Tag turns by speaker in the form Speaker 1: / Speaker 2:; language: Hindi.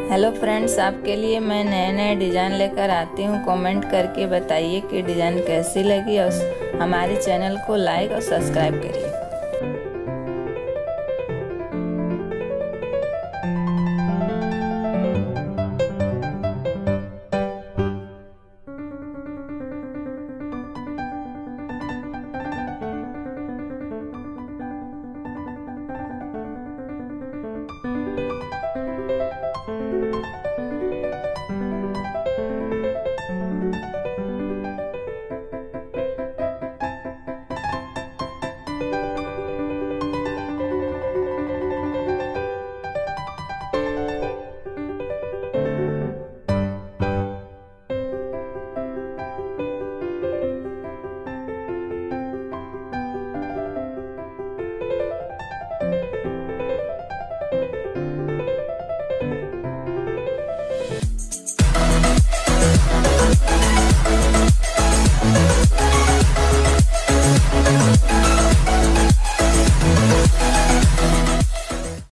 Speaker 1: हेलो फ्रेंड्स, आपके लिए मैं नए नए डिज़ाइन लेकर आती हूँ। कमेंट करके बताइए कि डिज़ाइन कैसी लगी और हमारे चैनल को लाइक और सब्सक्राइब करिए।